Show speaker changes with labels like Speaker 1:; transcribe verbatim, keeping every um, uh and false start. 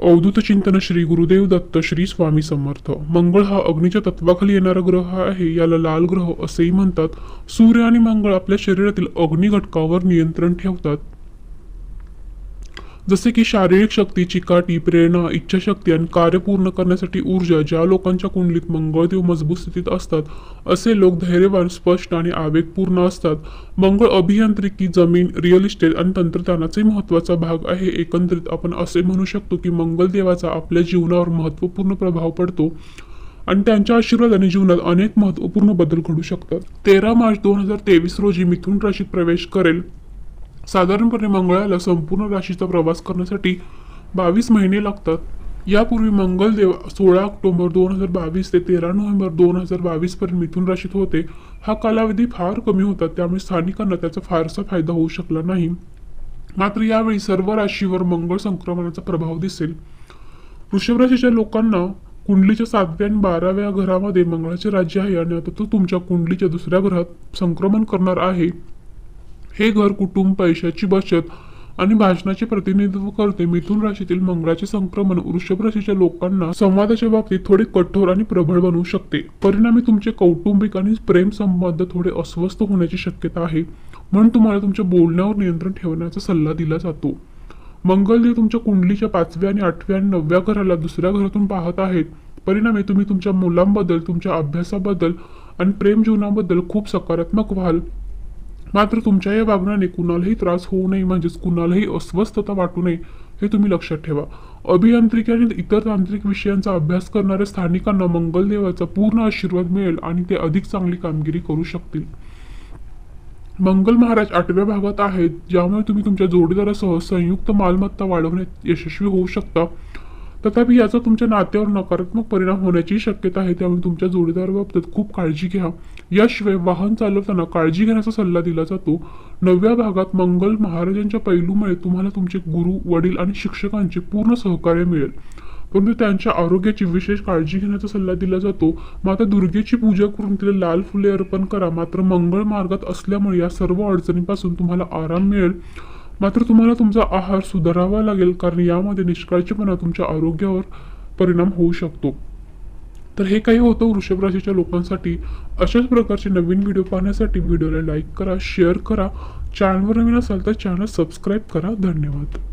Speaker 1: अवधूत चिंतन श्री गुरुदेव दत्त श्री स्वामी समर्थ. मंगळ हा अग्नीच्या तत्वाखाली येणारा ग्रह आहे. याला लाल ग्रह असेही म्हणतात. सूर्य आणि मंगळ आपल्या शरीरातील अग्नी घटकावर नियंत्रण ठेवतात. जसे की शारीरिक शक्ती, चिकाटी, प्रेरणा, इच्छाशक्ती आणि कार्य पूर्ण करण्यासाठी ऊर्जा. ज्या लोकांच्या कुंडलीत मंगळदेव मजबूत स्थितीत असतात असे लोक धैर्यवान, स्पष्ट आणि आवेगपूर्ण असतात. मंगळ अभियांत्रिकी, जमीन, रिअल इस्टेट आणि तंत्रज्ञानाचाही महत्त्वाचा भाग आहे. एकंदरीत आपण असे म्हणू शकतो की मंगळदेवाचा आपल्या जीवनावर महत्त्वपूर्ण प्रभाव पडतो आणि त्यांच्या आशीर्वादाने जीवनात अनेक महत्त्वपूर्ण बदल घडू शकतात. तेरा मार्च दोन हजार तेवीस रोजी मिथुन राशीत प्रवेश करेल. साधारणपणे मंगळाला संपूर्ण राशीचा प्रवास करण्यासाठी बावीस महिने लागतात. यापूर्वी मंगळदेव सोळा ऑक्टोबर दोन हजार बावीस ते तेरा नोव्हेंबर दोन हजार बावीस पर्यंत मिथुन राशीत होते. हा कालावधी फार कमी होता, त्यामुळे स्थानिकांना त्याचा फारसा फायदा होऊ शकला नाही. मात्र यावेळी सर्व राशीवर मंगळ संक्रमणाचा प्रभाव दिसेल. वृषभ राशीच्या लोकांना कुंडलीच्या सातव्या आणि बाराव्या घरामध्ये मंगळाचे राज्य आहे आणि आता तो तुमच्या कुंडलीच्या दुसऱ्या घरात संक्रमण करणार आहे. हे घर कुटुंब, पैशाची बचत आणि भाषणाचे प्रतिनिधित्व करते. मिथुन राशीतील मंगळाचे संक्रमण वृषभ राशीच्या लोकांना संवादाच्या बाबतीत थोडे कठोर आणि प्रबळ बनवू शकते. परिणामी तुमचे कौटुंबिक आणि प्रेम संबंध थोडे अस्वस्थ होण्याची शक्यता आहे, म्हणून तुम्हाला तुमच्या बोलण्यावर नियंत्रण ठेवण्याचा सल्ला दिला जातो. मंगळदेव तुमच्या कुंडलीच्या पाचव्या आणि आठव्या आणि नवव्या घराला दुसऱ्या घरातून पाहत आहेत. परिणामी तुम्ही तुमच्या मुलांबद्दल, तुमच्या अभ्यासाबद्दल आणि प्रेम जीवनाबद्दल खूप सकारात्मक व्हाल. मात्र तुमच्या या वागण्याने कुणालाही त्रास होऊ नये, म्हणजेच कुणालाही अस्वस्थता वाटू नये, हे तुम्ही लक्षात ठेवा. अभियांत्रिकी आणि इतर तांत्रिक विषयांचा अभ्यास करणाऱ्या स्थानिकांना मंगळदेवाचा पूर्ण आशीर्वाद मिळेल आणि ते अधिक चांगली कामगिरी करू शकतील. मंगल महाराज आठव्या भागात आहेत, ज्यामुळे तुम्ही तुमच्या जोडीदारासह संयुक्त मालमत्ता वाढवण्यात यशस्वी होऊ शकता. तथापि याचा तुमच्या नात्यावर नकारात्मक परिणाम होण्याची शक्यता आहे, त्यामुळे तुमच्या जोडीदाराबाबतीत खूप काळजी घ्या. याशिवाय वाहन चालवताना काळजी घेण्याचा सल्ला दिला जातो. नवव्या भागात मंगल महाराजांच्या पैलूमुळे तुम्हाला तुमचे गुरु, वडील आणि शिक्षकांचे पूर्ण सहकार्य मिळेल, परंतु त्यांच्या आरोग्याची विशेष काळजी घेण्याचा सल्ला दिला जातो. मात्र दुर्गेची पूजा करून तिला लाल फुले अर्पण करा. मात्र मंगळ मार्गात असल्यामुळे या सर्व अडचणींपासून तुम्हाला आराम मिळेल. मात्र तुम्हाला तुमचा आहार सुधारावा लागेल, कारण यामध्ये निष्काळजीपणा तुमच्या आरोग्यावर परिणाम होऊ शकतो. तर हे काही होतं वृषभ राशीच्या लोकांसाठी. अशाच प्रकारचे नवीन व्हिडिओ पाहण्यासाठी व्हिडिओला लाईक करा, शेअर करा. चॅनलवर नवीन असाल तर चॅनल सबस्क्राईब करा. धन्यवाद.